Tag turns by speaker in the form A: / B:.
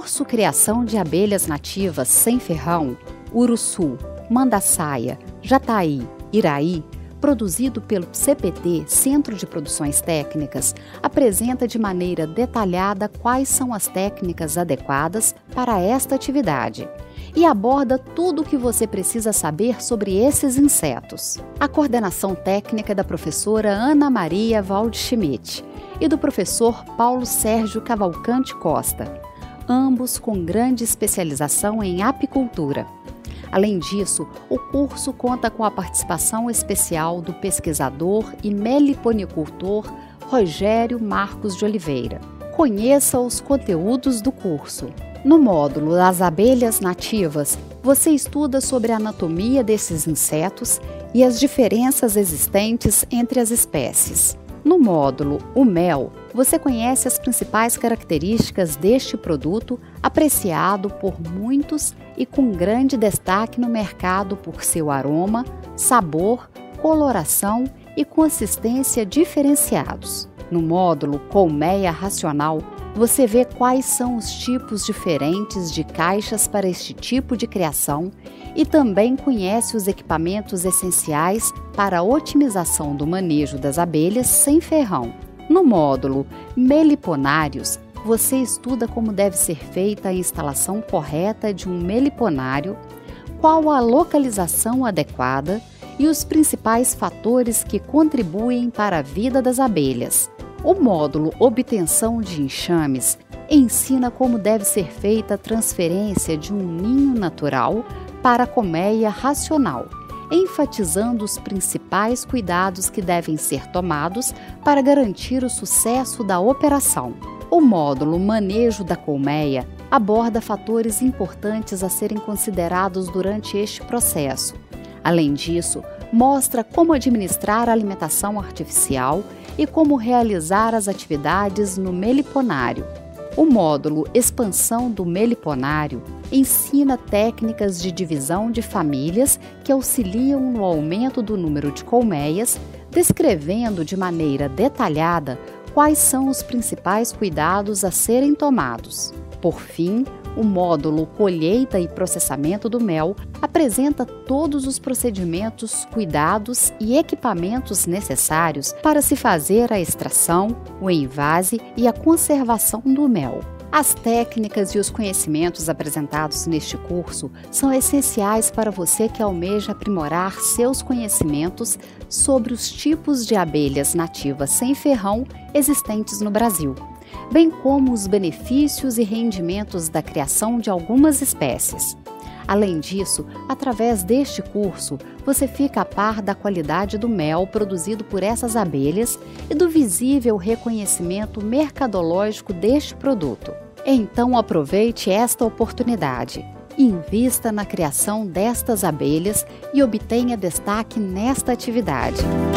A: curso Criação de Abelhas Nativas Sem Ferrão, Uruçu, Mandaçaia, Jataí, Iraí, produzido pelo CPT, Centro de Produções Técnicas, apresenta de maneira detalhada quais são as técnicas adequadas para esta atividade e aborda tudo o que você precisa saber sobre esses insetos. A coordenação técnica é da professora Ana Maria Waldschmidt e do professor Paulo Sérgio Cavalcante Costa, ambos com grande especialização em apicultura. Além disso, o curso conta com a participação especial do pesquisador e meliponicultor Rogério Marcos de Oliveira. Conheça os conteúdos do curso. No módulo das abelhas nativas, você estuda sobre a anatomia desses insetos e as diferenças existentes entre as espécies. No módulo O Mel, você conhece as principais características deste produto, apreciado por muitos e com grande destaque no mercado por seu aroma, sabor, coloração e consistência diferenciados. No módulo Colmeia Racional, você vê quais são os tipos diferentes de caixas para este tipo de criação e também conhece os equipamentos essenciais para a otimização do manejo das abelhas sem ferrão. No módulo Meliponários, você estuda como deve ser feita a instalação correta de um meliponário, qual a localização adequada e os principais fatores que contribuem para a vida das abelhas. O módulo Obtenção de Enxames ensina como deve ser feita a transferência de um ninho natural para a colmeia racional, enfatizando os principais cuidados que devem ser tomados para garantir o sucesso da operação. O módulo Manejo da Colmeia aborda fatores importantes a serem considerados durante este processo. Além disso, mostra como administrar a alimentação artificial e como realizar as atividades no meliponário. O módulo Expansão do Meliponário ensina técnicas de divisão de famílias que auxiliam no aumento do número de colmeias, descrevendo de maneira detalhada quais são os principais cuidados a serem tomados. Por fim, o módulo Colheita e Processamento do Mel apresenta todos os procedimentos, cuidados e equipamentos necessários para se fazer a extração, o envase e a conservação do mel. As técnicas e os conhecimentos apresentados neste curso são essenciais para você que almeja aprimorar seus conhecimentos sobre os tipos de abelhas nativas sem ferrão existentes no Brasil, bem como os benefícios e rendimentos da criação de algumas espécies. Além disso, através deste curso, você fica a par da qualidade do mel produzido por essas abelhas e do visível reconhecimento mercadológico deste produto. Então aproveite esta oportunidade. Invista na criação destas abelhas e obtenha destaque nesta atividade.